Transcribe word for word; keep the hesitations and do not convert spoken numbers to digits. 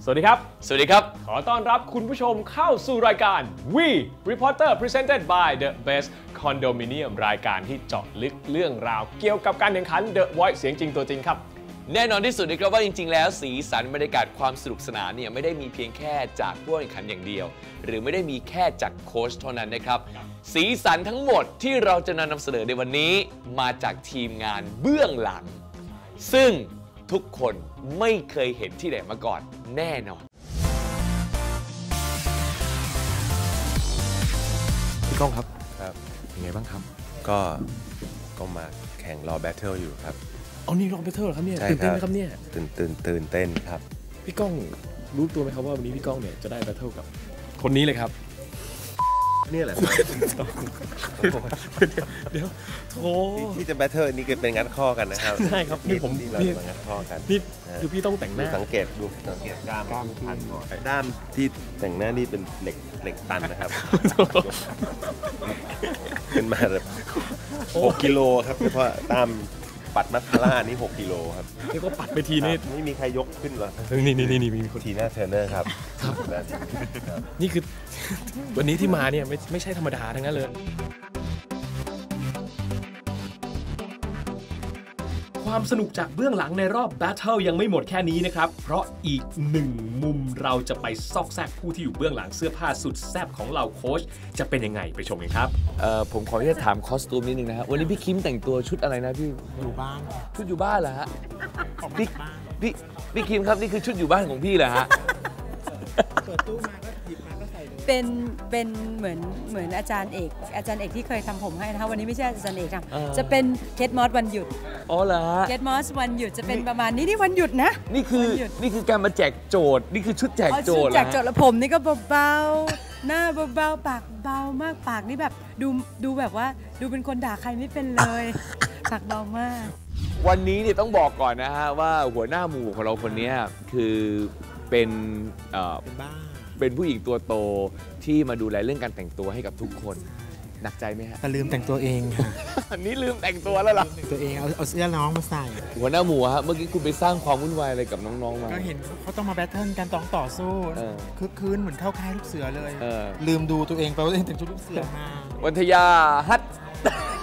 วัสดีครับสวัสดีครับขอต้อนรับคุณผู้ชมเข้าสู่รายการ We Reporter Presented by The Best Condominium รายการที่เจาะลึกเรื่องราวเกี่ยวกับการแข่งขัน The Voice เสียงจริงตัวจริงครับแน่นอนที่สุดนะครับว่าจริงๆแล้วสีสันบรรยากาศความสนุกสนานเนี่ยไม่ได้มีเพียงแค่จากผู้แข่งขันอย่างเดียวหรือไม่ได้มีแค่จากโค้ชเท่านั้นนะครับสีสันทั้งหมดที่เราจะนำเสนอในวันนี้มาจากทีมงานเบื้องหลังซึ่งทุกคนไม่เคยเห็นที่ไหนมาก่อนแน่นอนพี่ก้องครับครับเป็นไงบ้างครับก็ก็มาแข่งรอแบทเทิลอยู่ครับเอานี่รอแบทเทิลเหรอครับเนี่ยตื่นเต้นไหมครับเนี่ยตื่นตื่นตื่นเต้นครับพี่ก้องรู้ตัวไหมครับว่าวันนี้พี่ก้องเนี่ยจะได้แบทเทิลกับคนนี้เลยครับนี่แหละเดี๋ยวโธ่ที่จะแบทเทิลนี่ก็เป็นงัดข้อกันนะครับใช่ครับนี่ผมนี่เรางัดข้อกันนี่คือพี่ต้องแต่งหน้าสังเกตดูสังเกตด้ามด้ามพันก่อนด้ามที่แต่งหน้านี่เป็นเหล็กเหล็กตันนะครับเป็นมาแบบหกกิโลครับเพราะด้ามปัดมัสคาร่านี่หกกิโลครับนี่ก็ปัดไปทีนี่ไม่มีใครยกขึ้นหรอนี่นี่นี่มีคนทีน่าเทรนเนอร์ครับครับนี่คือวันนี้ที่มาเนี่ยไม่ไม่ใช่ธรรมดาทั้งนั้นเลยความสนุกจากเบื้องหลังในรอบแบทเทิลยังไม่หมดแค่นี้นะครับเพราะอีกหนึ่งมุมเราจะไปซอกแซกผู้ที่อยู่เบื้องหลังเสื้อผ้าสุดแซ่บของเราโค้ชจะเป็นยังไงไปชมกันครับเอ่อผมขออนุญาตถามคอสตูมนิดนึงนะฮะวันนี้พี่คิมแต่งตัวชุดอะไรนะพี่อยู่บ้านชุดอยู่บ้านเหรอฮะพี่พี่พี่คิมครับนี่คือชุดอยู่บ้านของพี่เหรอฮะเปิดตู้มาก็หยิบมาก็ใส่เลยเป็นเป็นเหมือนเหมือนอาจารย์เอกอาจารย์เอกที่เคยทำผมให้นะคะวันนี้ไม่ใช่อาจารย์เอกค่ะจะเป็นเคทมอสวันหยุดอ๋อเหรอฮะเคทมอสวันหยุดจะเป็นประมาณนี้นี่วันหยุดนะนี่คือนี่คือการมาแจกโจทย์นี่คือชุดแจกโจทย์แจกโจทย์แล้วผมนี่ก็เบาๆหน้าเบาๆปากเบามากปากนี่แบบดูดูแบบว่าดูเป็นคนด่าใครไม่เป็นเลยปากเบามากวันนี้เนี่ยต้องบอกก่อนนะฮะว่าหัวหน้าหมู่ของเราคนนี้คือเป็นเอ่อเป็นบ้าเป็นผู้หญิงตัวโตที่มาดูแลเรื่องการแต่งตัวให้กับทุกคนหนักใจไหมฮะแต่ลืมแต่งตัวเองค่ะอันนี้ลืมแต่งตัวแล้วเหรอแต่งตัวเองเอาเอาเสื้อน้องมาใส่หัวหน้าหมู่ฮะเมื่อกี้คุณไปสร้างความวุ่นวายอะไรกับน้องๆมาก็เห็นเขาต้องมาแบทเทิลกันต้องต่อสู้คึกคืนเหมือนเข้าค่ายลูกเสือเลยลืมดูตัวเองไปว่าตัวเองแต่งชุดลูกเสือมาวันทยาฮัท